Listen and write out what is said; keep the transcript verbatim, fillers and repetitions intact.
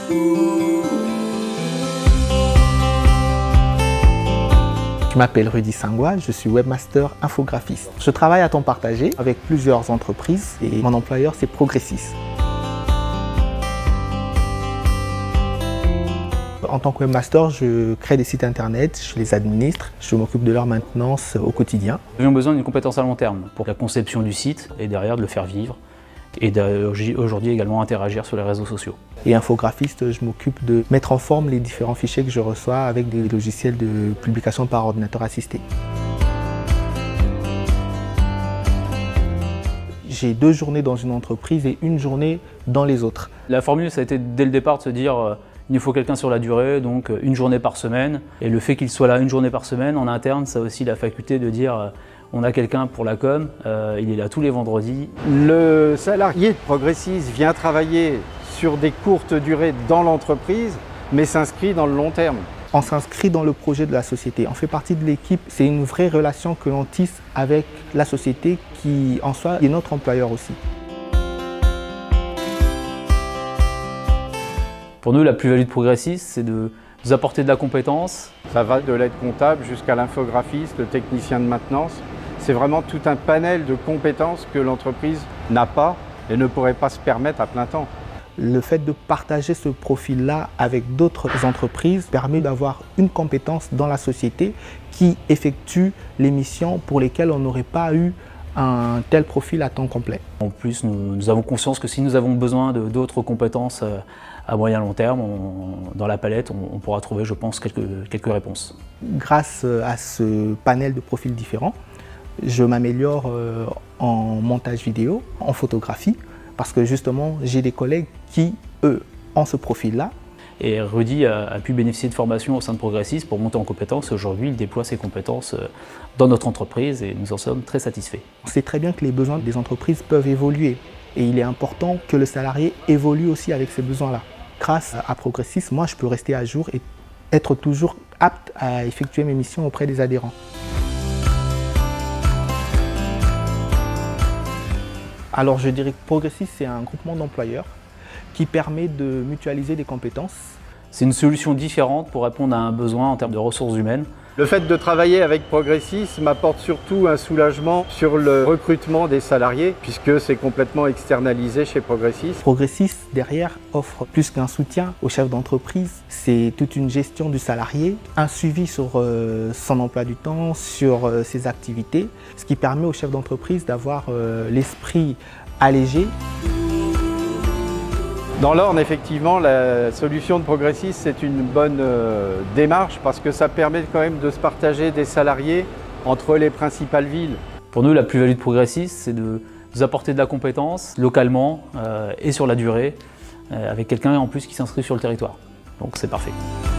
Je m'appelle Rudy Sangwa, je suis webmaster infographiste. Je travaille à temps partagé avec plusieurs entreprises et mon employeur c'est Progressis. En tant que webmaster, je crée des sites internet, je les administre, je m'occupe de leur maintenance au quotidien. Nous avons besoin d'une compétence à long terme pour la conception du site et derrière de le faire vivre et aujourd'hui également interagir sur les réseaux sociaux. Et infographiste, je m'occupe de mettre en forme les différents fichiers que je reçois avec des logiciels de publication par ordinateur assisté. J'ai deux journées dans une entreprise et une journée dans les autres. La formule, ça a été dès le départ de se dire euh, il nous faut quelqu'un sur la durée, donc une journée par semaine. Et le fait qu'il soit là une journée par semaine, en interne, ça a aussi la faculté de dire euh, on a quelqu'un pour la com, euh, il est là tous les vendredis. Le salarié de Progressis vient travailler sur des courtes durées dans l'entreprise, mais s'inscrit dans le long terme. On s'inscrit dans le projet de la société, on fait partie de l'équipe, c'est une vraie relation que l'on tisse avec la société qui en soi est notre employeur aussi. Pour nous, la plus-value de Progressis, c'est de nous apporter de la compétence. Ça va de l'aide comptable jusqu'à l'infographiste, le technicien de maintenance. C'est vraiment tout un panel de compétences que l'entreprise n'a pas et ne pourrait pas se permettre à plein temps. Le fait de partager ce profil-là avec d'autres entreprises permet d'avoir une compétence dans la société qui effectue les missions pour lesquelles on n'aurait pas eu un tel profil à temps complet. En plus, nous, nous avons conscience que si nous avons besoin d'autres compétences à moyen long terme, on, dans la palette, on, on pourra trouver, je pense, quelques, quelques réponses. Grâce à ce panel de profils différents, je m'améliore en montage vidéo, en photographie, parce que justement, j'ai des collègues qui, eux, ont ce profil-là. Et Rudy a, a pu bénéficier de formations au sein de Progressis pour monter en compétences. Aujourd'hui, il déploie ses compétences dans notre entreprise et nous en sommes très satisfaits. On sait très bien que les besoins des entreprises peuvent évoluer et il est important que le salarié évolue aussi avec ces besoins-là. Grâce à Progressis, moi, je peux rester à jour et être toujours apte à effectuer mes missions auprès des adhérents. Alors, je dirais que Progressis, c'est un groupement d'employeurs qui permet de mutualiser des compétences. C'est une solution différente pour répondre à un besoin en termes de ressources humaines. Le fait de travailler avec Progressis m'apporte surtout un soulagement sur le recrutement des salariés puisque c'est complètement externalisé chez Progressis. Progressis, derrière, offre plus qu'un soutien au chef d'entreprise. C'est toute une gestion du salarié, un suivi sur euh, son emploi du temps, sur euh, ses activités, ce qui permet au chef d'entreprise d'avoir euh, l'esprit allégé. Dans l'Orne, effectivement, la solution de Progressis, c'est une bonne euh, démarche parce que ça permet quand même de se partager des salariés entre les principales villes. Pour nous, la plus-value de Progressis, c'est de nous apporter de la compétence localement euh, et sur la durée, euh, avec quelqu'un en plus qui s'inscrit sur le territoire. Donc c'est parfait.